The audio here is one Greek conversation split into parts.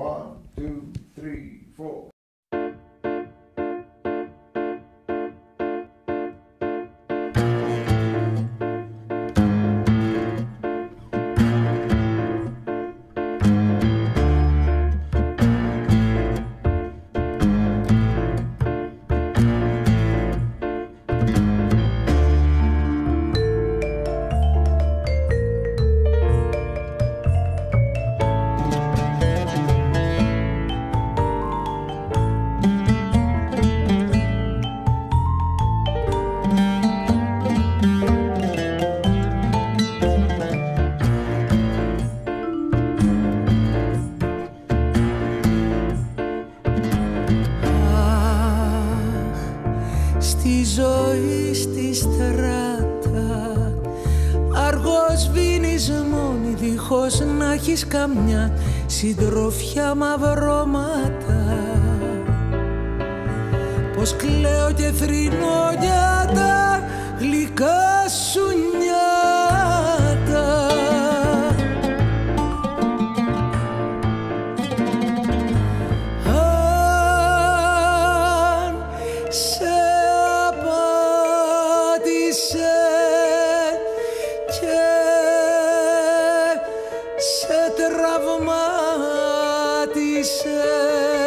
1, 2, 3, 4. Στη ζωή στη στράτα αργός σβήνεις μόνη δίχως να έχεις καμιά συντροφιά μαυρώματα. Πως κλαίω και θρηνώ για τα γλυκά σου νιάτα. Τραυμάτισε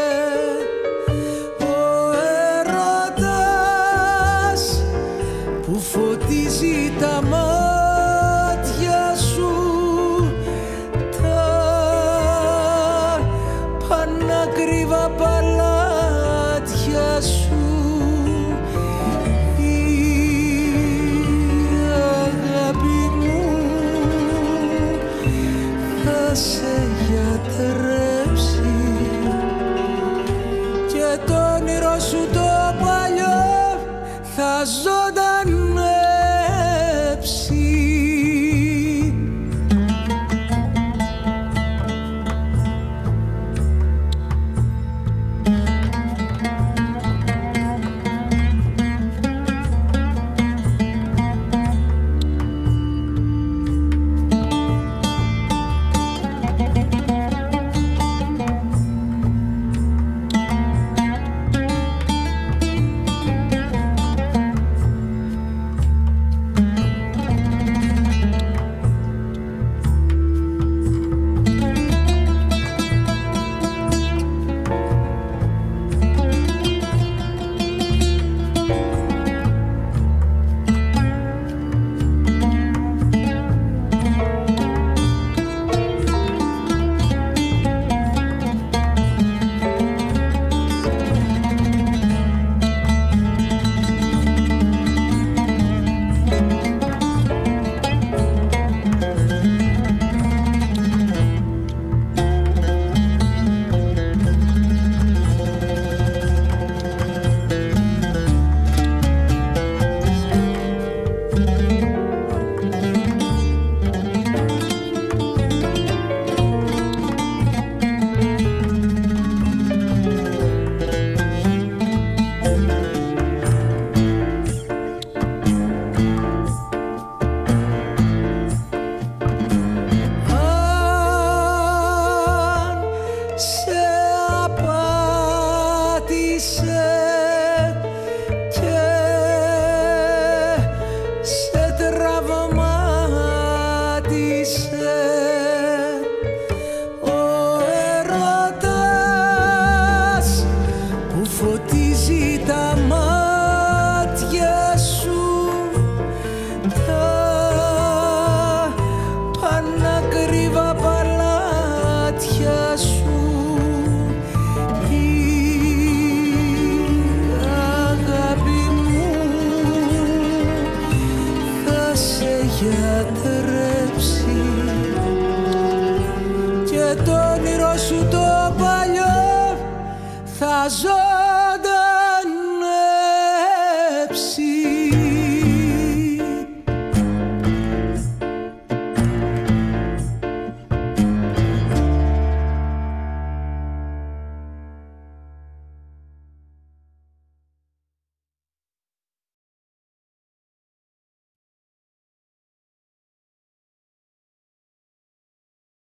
ο έρωτας που φωτίζει τα μάτια σου, τα πανάκριβα παλάτια σου. Σε γιατρέψει και το όνειρο σου το παλιό θα ζωντανέψει. Φωτίζει τα μάτια σου, τα πανάκριβα παλάτια σου. Η αγάπη μου θα σε γιατρέψει και το όνειρο σου το παλιό θα ζω.